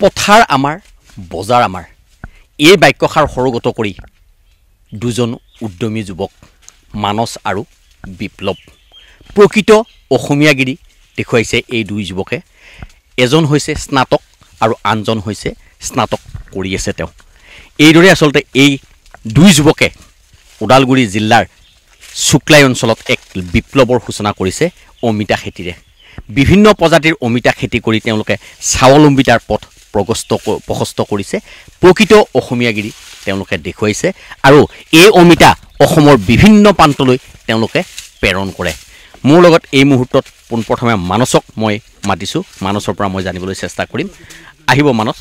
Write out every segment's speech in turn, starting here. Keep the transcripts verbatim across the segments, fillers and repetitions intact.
পথাৰ আমাৰ বজাৰ আমাৰ এই বাক্যষাৰ সৰগত কৰি দুজন উদ্যমী যুৱক মানস আৰু বিপ্লৱ প্ৰকৃত অসমীয়াগিৰি দেখুৱাইছে এই দুই যুৱকে এজন হৈছে স্নাতক আৰু আনজন হৈছে স্নাতক কৰি আছে তেওঁ এইদৰে আসলতে এই দুই যুৱকে ওদালগুৰি জিলাৰ শুক্লাই অঞ্চলত এক বিপ্লৱৰ সূচনা কৰিছে অমিতা খেতিৰে বিভিন্ন প্ৰজাতিৰ অমিতা খেতি কৰি তেওঁলোকে স্বাৱলম্বিতাৰ পথ প্ৰশস্ত প্ৰশস্ত কৰিছে প্ৰকৃত অসমীয়াগিৰি তেওঁলোকে দেখুৱাইছে আৰু এই অমিতা অসমৰ বিভিন্ন প্ৰান্তলৈ তেওঁলোকে প্ৰেৰণ কৰে মোৰ লগত এই মুহূৰ্তত পোনপ্ৰথমে মানসক মই মাতিছোঁ মানসৰ পৰা মই জানিবলৈ চেষ্টা কৰিম আহিব মানস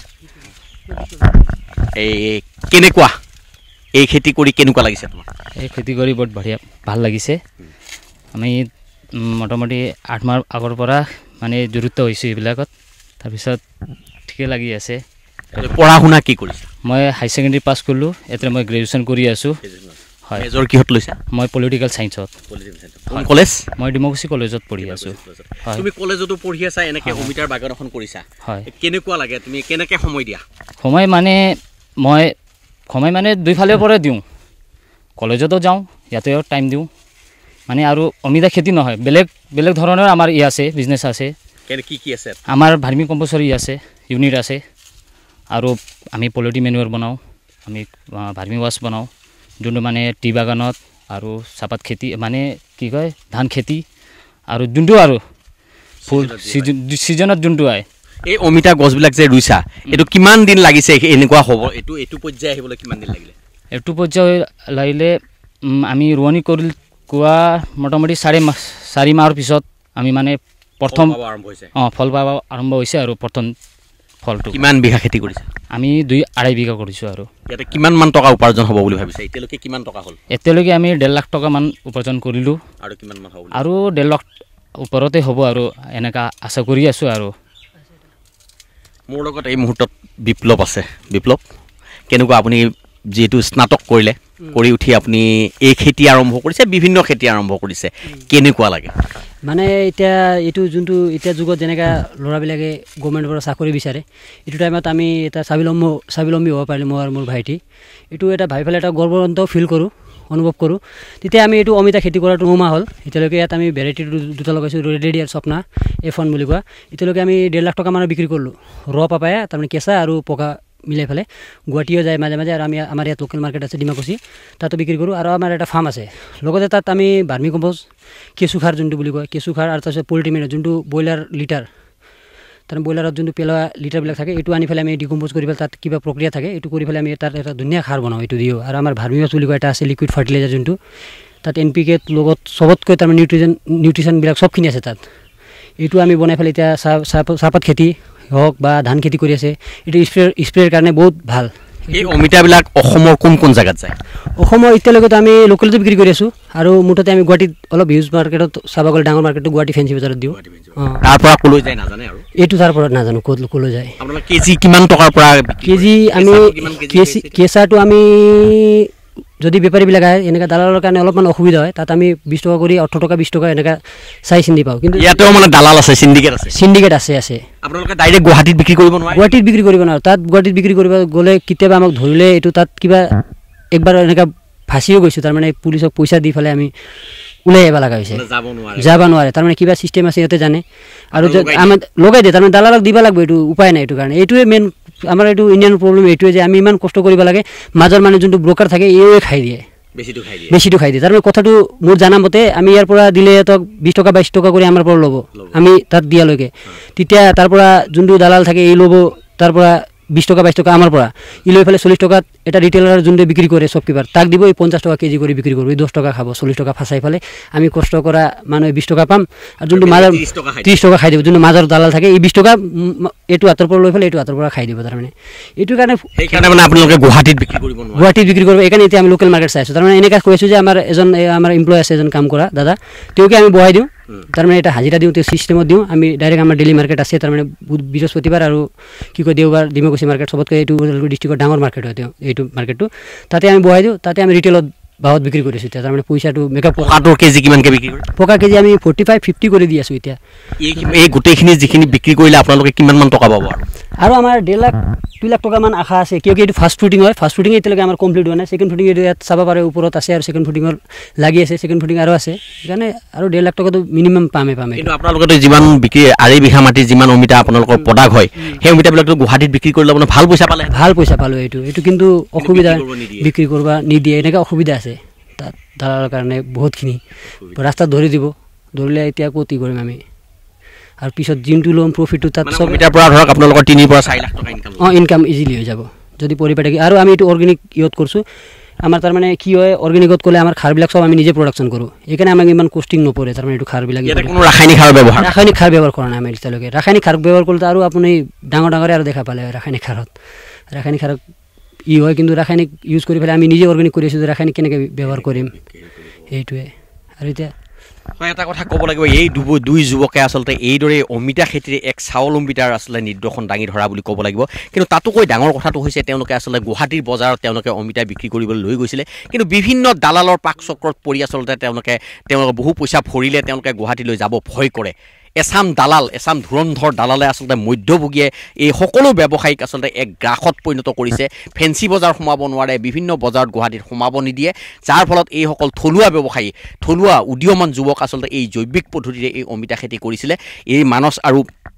এই কেনেকুৱা এই খেতি কৰি কেনেকুৱা লাগিছে তোমাৰ এই খেতি কৰি বহুত বঢ়িয়া ভাল লাগিছে আমি মোটামুটি আঠ মাহ আগৰ পৰা মানে জড়িত হৈছোঁ এইবিলাকত তাৰপিছত ঠিকে লাগি আছে পঢ়া শুনা কি কৰিছে মই হাই ছেকেণ্ডেৰী পাছ কৰিলোঁ এতিয়া মই গ্ৰেজুৱেশ্যন কৰি আছোঁ হয় মেজৰ কিহত লৈছা মই পলিটিকেল ছায়েন্সত কোন কলেজ মই ডেম'ক্ৰেচি কলেজত পঢ়ি আছোঁ তুমি কলেজতো পঢ়ি আছা এনেকৈ অমিতাৰ বাগান এখন কৰিছা হয় কেনেকুৱা লাগে তুমি কেনেকৈ সময় দিয়া সময় মানে মই সময় মানে দুইফালৰ পৰা দিওঁ কলেজতো যাওঁ ইয়াতেও টাইম দিওঁ মানে আৰু অমিতা খেতি নহয় বেলেগ বেলেগ ধৰণৰ আমাৰ ই আছে বিজনেছ আছে কি কি আছে আমাৰ ভাৰ্মি কম্পোষ্টাৰ আছে ইউনিট আছে আৰু আমি পলিটি মেনুৱাৰ বনাওঁ আমি ভাৰ্মি ৱাছ বনাওঁ যোনটো মানে টি বাগানত আৰু চাহপাত খেতি মানে কি কয় ধান খেতি আৰু যোনটো আৰু ফুল ছিজনত যোনটো আহে এই অমিতা গছবিলাক যে ৰুইছা এইটো কিমান দিন লাগিছে এনেকুৱা হ'ব এইটো এইটো পৰ্যায় আহিবলৈ কিমান দিন লাগিলে এইটো পৰ্যায় লাগিলে আমি ৰোৱনি কৰি কোৱা মোটামুটি চাৰি মাহ চাৰি মাহৰ পিছত আমি মানে প্ৰথম আৰম্ভ হৈছে অঁ ফল পাব আৰম্ভ হৈছে আৰু প্ৰথম ফলটো কিমান বিঘা খেতি কৰিছে আমি দুই আঢ়ৈ বিঘা কৰিছোঁ আৰু ইয়াতে কিমান মান টকা উপাৰ্জন হ'ব বুলি ভাবিছে এতিয়ালৈকে কিমান টকা হ'ল এতিয়ালৈকে আমি ডেৰ লাখ টকামান উপাৰ্জন কৰিলোঁ আৰু কিমান মান হ'ব আৰু ডেৰ লাখ ওপৰতে হ'ব আৰু এনেকুৱা আশা কৰি আছোঁ আৰু মোৰ লগত এই মুহূৰ্তত বিপ্লৱ আছে বিপ্লৱ কেনেকুৱা আপুনি যিহেতু স্নাতক কৰিলে কৰি উঠি আপুনি এই খেতি আৰম্ভ কৰিছে বিভিন্ন খেতি আৰম্ভ কৰিছে কেনেকুৱা লাগে মানে এতিয়া এইটো যোনটো এতিয়া যুগত যেনেকৈ ল'ৰাবিলাকে গভৰ্ণমেণ্টৰ পৰা চাকৰি বিচাৰে এইটো টাইমত আমি এটা স্বাৱলম্বী স্বাৱলম্বী হ'ব পাৰিলোঁ মই আৰু মোৰ ভাইটি এইটো এটা ভাবি পেলাই এটা গৰ্বন্ত ফিল কৰোঁ অনুভৱ কৰোঁ তেতিয়া আমি এইটো অমিতা খেতি কৰাটো নোমা হ'ল এতিয়ালৈকে ইয়াত আমি ভেৰাইটি দুটা লগাইছোঁ ৰেডি আৰু স্বপ্না এফ ওৱান বুলি কোৱা এতিয়ালৈকে আমি ডেৰ লাখ টকা মানৰ বিক্ৰী কৰিলোঁ ৰ পাপায়া তাৰমানে কেঁচা আৰু পকা মিলাই পেলাই গুৱাহাটীও যায় মাজে মাজে আৰু আমি আমাৰ ইয়াত লোকেল মাৰ্কেট আছে ডিমাকুচি তাতো বিক্ৰী কৰোঁ আৰু আমাৰ এটা ফাৰ্ম আছে লগতে তাত আমি ভাৰ্মি কম্প'জ কেঁচু খাৰ যোনটো বুলি কয় কেঁচু খাৰ আৰু তাৰপিছত পলিটি মেনুৱাৰ যোনটো ব্ৰইলাৰ লিটাৰ তাৰমানে ব্ৰইলাৰত যোনটো পেলোৱা লিটাৰবিলাক থাকে এইটো আনি পেলাই আমি ডিকম্প'জ কৰি পেলাই তাত কিবা প্ৰক্ৰিয়া থাকে এইটো কৰি পেলাই আমি তাত এটা ধুনীয়া খাৰ বনাওঁ এইটো দিওঁ আৰু আমাৰ ভাৰ্মি ৱাছ বুলি কয় এটা আছে লিকুইড ফাৰ্টিলাইজাৰ যোনটো তাত এন পি কে লগত চবতকৈ তাৰমানে নিউট্ৰিজন নিউট্ৰিশ্যনবিলাক চবখিনি আছে তাত এইটো আমি বনাই পেলাই এতিয়া চাহ চাহ চাহপাত খেতি হওক বা ধান খেতি কৰি আছে এইটো স্প্ৰে স্প্ৰেৰ কাৰণে বহুত ভাল এই অমিতাবিলাক অসমৰ কোন কোন জেগাত যায় অসমৰ এতিয়ালৈকেতো আমি লোকেলতো বিক্ৰী কৰি আছোঁ আৰু মুঠতে আমি গুৱাহাটীত অলপ হিউজ মাৰ্কেটত চাব গ'লে ডাঙৰ মাৰ্কেটটো গুৱাহাটী ফেঞ্চি বজাৰত দিওঁ অঁ তাৰ পৰা ক'লৈ যায় নাজানে আৰু এইটো তাৰ পৰা নাজানো ক'ত ক'লৈ যায় আপোনালোকে কেজি কিমান টকাৰ পৰা কেজি আমি কেজি কেঁচাটো আমি যদি বেপাৰীবিলাক আহে এনেকৈ দালালৰ কাৰণে অলপমান অসুবিধা হয় তাত আমি বিছ টকা কৰি ওঠৰ টকা বিছ টকা এনেকৈ চাই চিন্দি পাওঁ কিন্তু ইয়াতেও মানে দালাল আছে চিণ্ডিকেট আছে চিণ্ডিকেট আছে আছে আপোনালোকে ডাইৰেক্ট গুৱাহাটীত বিক্ৰী কৰিব নোৱাৰে গুৱাহাটীত বিক্ৰী কৰিব নোৱাৰোঁ তাত গুৱাহাটীত বিক্ৰী কৰিব গ'লে কেতিয়াবা আমাক ধৰিলে এইটো তাত কিবা একবাৰ এনেকৈ ফাঁচিও গৈছোঁ তাৰমানে পুলিচক পইচা দি পেলাই আমি ওলাই আহিব লগা হৈছে যাব নোৱাৰে তাৰমানে কিবা চিষ্টেম আছে সিহঁতে জানে আৰু আমাৰ লগাই দিয়ে তাৰমানে দালালক দিব লাগিব এইটো উপায় নাই এইটো কাৰণে এইটোৱে মেইন আমাৰ এইটো ইণ্ডিয়ান প্ৰব্লেম এইটোৱে যে আমি ইমান কষ্ট কৰিব লাগে মাজৰ মানে যোনটো ব্ৰকাৰ থাকে এইটোৱে খাই দিয়ে বেছিটো খাই দিয়ে তাৰমানে কথাটো মোৰ জানা মতে আমি ইয়াৰ পৰা দিলে সিহঁতক বিছ টকা বাইছ টকা কৰি আমাৰ পৰা ল'ব আমি তাত দিয়ালৈকে তেতিয়া তাৰ পৰা যোনটো দালাল থাকে এই ল'ব তাৰ পৰা বিছ টকা বাইছ টকা আমাৰ পৰা ই লৈ পেলাই চল্লিছ টকাত এটা ৰিটেইলাৰ যোনটো বিক্ৰী কৰে শ্বপকিপাৰ তাক দিব এই পঞ্চাছ টকা কেজি কৰি বিক্ৰী কৰিব এই দহ টকা খাব চল্লিছ টকা ফাঁচাই পেলাই আমি কষ্ট কৰা মানুহে বিছ টকা পাম আৰু যোনটো মাজৰ ত্ৰিছ টকা খাই দিব যোনটো মাজৰ দালাল থাকে এই বিছ টকা এইটো হাতৰ পৰা লৈ পেলাই এইটো হাতৰ পৰা খাই দিব তাৰমানে এইটো কাৰণে সেইকাৰণে মানে আপোনালোকে গুৱাহাটীত বিক্ৰী কৰিব নোৱাৰে গুৱাহাটীত বিক্ৰী কৰিব এইকাৰণে এতিয়া আমি লোকেল মাৰ্কেট চাই আছোঁ তাৰমানে এনেকৈ কৈছোঁ যে আমাৰ এজন আমাৰ এমপ্লয় আছে এজন কাম কৰা দাদা তেওঁকে আমি বহাই দিওঁ তাৰমানে এটা হাজিৰা দিওঁ তেওঁ ছিষ্টেমত দিওঁ আমি ডাইৰেক্ট আমাৰ ডেইলি মাৰ্কেট আছে তাৰমানে বৃহস্পতিবাৰ আৰু কি কয় দেওবাৰ ডিমাকুচি মাৰ্কেট চবতকৈ এইটো ওদালগুৰি ডিষ্ট্ৰিক্টৰ ডাঙৰ মাৰ্কেট হয় তেওঁ এইটো মাৰ্কেটটো তাতে আমি বহাই দিওঁ তাতে আমি ৰিটেইলত ভাৱত বিক্ৰী কৰিছোঁ এতিয়া তাৰমানে পইচাটো মেকআপ পকাটোৰ কেজি কিমানকৈ বিক্ৰী কৰে পকা কেজি আমি ফৰ্টি ফাইভ ফিফটি কৰি দি আছোঁ এতিয়া এই গোটেইখিনি যিখিনি বিক্ৰী কৰিলে আপোনালোকে কিমান মান টকা পাব আৰু আৰু আমাৰ ডেৰ লাখ দুই লাখ টকামান আশা আছে কিয় কি এইটো ফাৰ্ষ্ট ফুটিং হয় ফাৰ্ষ্ট ফুটিং এতিয়ালৈকে আমাৰ কমপ্লিট হোৱা নাই ছেকেণ্ড ফুটিং এইটো ইয়াত চাব পাৰে ওপৰত আছে আৰু ছেকেণ্ড ফুটিঙৰ লাগি আছে ছেকেণ্ড ফুটিং আৰু আছে সেইকাৰণে আৰু ডেৰ লাখ টকাটো মিনিমাম পামে পামে কিন্তু আপোনালোকে যিমান বিক্ৰী আঢ়ৈ বিঘা মাটি যিমান অমিতা আপোনালোকৰ প্ৰডাক্ট হয় সেই অমিতাবিলাকতো গুৱাহাটীত বিক্ৰী কৰিলে আপোনাৰ ভাল পইচা পালে ভাল পইচা পালোঁ এইটো এইটো কিন্তু অসুবিধা বিক্ৰী কৰিব নিদিয়ে এনেকৈ অসুবিধা আছে তাত দালালৰ কাৰণে বহুতখিনি ৰাস্তাত ধৰি দিব ধৰিলে এতিয়া ক'ত কি কৰিম আমি আৰু পিছত যোনটো ল'ম প্ৰফিটটো তাত চব অমিতাৰ পৰা ধৰক আপোনালোকৰ তিনিৰ পৰা চাৰি লাখ টকা ইনকাম অঁ ইনকাম ইজিলি হৈ যাব যদি পৰিপাটি আৰু আমি এইটো অৰ্গেনিক ইউজ কৰিছোঁ আমাৰ তাৰমানে কি হয় অৰ্গেনিকত ক'লে আমাৰ খাৰবিলাক চব আমি নিজে প্ৰডাকশ্যন কৰোঁ এইকাৰণে আমাক ইমান কষ্টিং নপৰে তাৰমানে এইটো খাৰবিলাক কোনো ৰাসায়নিক সাৰ ব্যৱহাৰ ৰাসায়নিক সাৰ ব্যৱহাৰ কৰা নাই আমি এতিয়ালৈকে ৰাসায়নিক সাৰ ব্যৱহাৰ কৰিলে আৰু আপুনি ডাঙৰ ডাঙৰে আৰু দেখা পালে ৰাসায়নিক সাৰত ৰাসায়নিক সাৰত ই হয় কিন্তু ৰাসায়নিক ইউজ কৰি পেলাই আমি নিজে অৰ্গেনিক কৰি আছোঁ যে ৰাসায়নিক কেনেকৈ ব্যৱহাৰ কৰিম সেইটোৱে আৰু এতিয়া হয় এটা কথা ক'ব লাগিব এই দুই যুৱকে আচলতে এইদৰে অমিতা খেতিৰ এক স্বাৱলম্বিতাৰ আচলতে নিদৰ্শন দাঙি ধৰা বুলি ক'ব লাগিব কিন্তু তাতোকৈ ডাঙৰ কথাটো হৈছে তেওঁলোকে আচলতে গুৱাহাটীৰ বজাৰত তেওঁলোকে অমিতা বিক্ৰী কৰিবলৈ লৈ গৈছিলে কিন্তু বিভিন্ন দালালৰ পাক চক্ৰত পৰি আচলতে তেওঁলোকে তেওঁলোকে বহু পইচা ভৰিলে তেওঁলোকে গুৱাহাটীলৈ যাব ভয় কৰে এছাম দালাল এছাম ধুৰন্ধৰ দালালে আচলতে মধ্যভোগীয়ে এই সকলো ব্যৱসায়িক আচলতে এক গ্ৰাসত পৰিণত কৰিছে ফেঞ্চি বজাৰ সোমাব নোৱাৰে বিভিন্ন বজাৰত গুৱাহাটীত সোমাব নিদিয়ে যাৰ ফলত এইসকল থলুৱা ব্যৱসায়ী থলুৱা উদীয়মান যুৱক আচলতে এই জৈৱিক পদ্ধতিৰে এই অমিতা খেতি কৰিছিলে এই মানস আৰু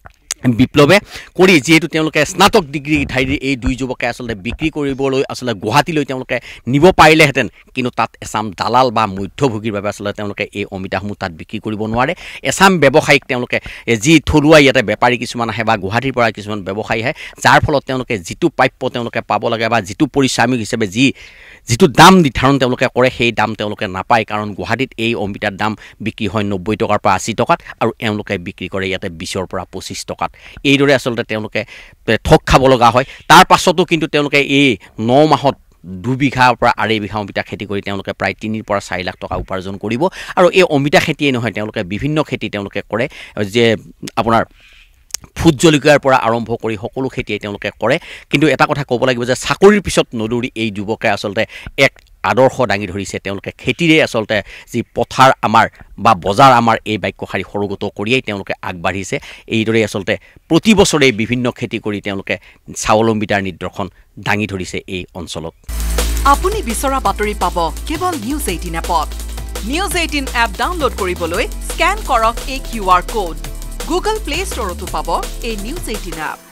বিপ্লৱে কৰি যিহেতু তেওঁলোকে স্নাতক ডিগ্ৰী ধাৰী এই দুই যুৱকে আচলতে বিক্ৰী কৰিবলৈ আচলতে গুৱাহাটীলৈ তেওঁলোকে নিব পাৰিলেহেঁতেন কিন্তু তাত এছাম দালাল বা মধ্যভোগীৰ বাবে আচলতে তেওঁলোকে এই অমিতাসমূহ তাত বিক্ৰী কৰিব নোৱাৰে এছাম ব্যৱসায়িক তেওঁলোকে যি থলুৱা ইয়াতে বেপাৰী কিছুমান আহে বা গুৱাহাটীৰ পৰা কিছুমান ব্যৱসায়ী আহে যাৰ ফলত তেওঁলোকে যিটো প্ৰাপ্য তেওঁলোকে পাব লাগে বা যিটো পৰিশ্ৰমিক হিচাপে যি যিটো দাম নিৰ্ধাৰণ তেওঁলোকে কৰে সেই দাম তেওঁলোকে নাপায় কাৰণ গুৱাহাটীত এই অমিতাৰ দাম বিক্ৰী হয় নব্বৈ টকাৰ পৰা আশী টকাত আৰু এওঁলোকে বিক্ৰী কৰে ইয়াতে বিছৰ পৰা পঁচিছ টকাত এইদৰে আচলতে তেওঁলোকে ঠগ খাব লগা হয় তাৰ পাছতো কিন্তু তেওঁলোকে এই ন মাহত দুবিঘাৰ পৰা আঢ়ৈ বিঘা অমিতা খেতি কৰি তেওঁলোকে প্ৰায় তিনিৰ পৰা চাৰি লাখ টকা উপাৰ্জন কৰিব আৰু এই অমিতা খেতিয়ে নহয় তেওঁলোকে বিভিন্ন খেতি তেওঁলোকে কৰে যে আপোনাৰ ফুট জলকীয়াৰ পৰা আৰম্ভ কৰি সকলো খেতিয়ে তেওঁলোকে কৰে কিন্তু এটা কথা ক'ব লাগিব যে চাকৰিৰ পিছত নদৌৰি এই যুৱকে আচলতে এক আদৰ্শ দাঙি ধৰিছে তেওঁলোকে খেতিৰে আচলতে যি পথাৰ আমাৰ বা বজাৰ আমাৰ এই বাক্যশাৰী সৰুগত কৰিয়েই তেওঁলোকে আগবাঢ়িছে এইদৰে আচলতে প্ৰতি বছৰে বিভিন্ন খেতি কৰি তেওঁলোকে স্বাৱলম্বিতাৰ নিদৰ্শন দাঙি ধৰিছে এই অঞ্চলত আপুনি বিচৰা বাতৰি পাব কেৱল নিউজ এইটিন এপত নিউজ এইটিন এপ ডাউনলোড কৰিবলৈ স্কেন কৰক এই Q R code Google Play ষ্টৰতো পাব এই নিউজ এইটিন এপ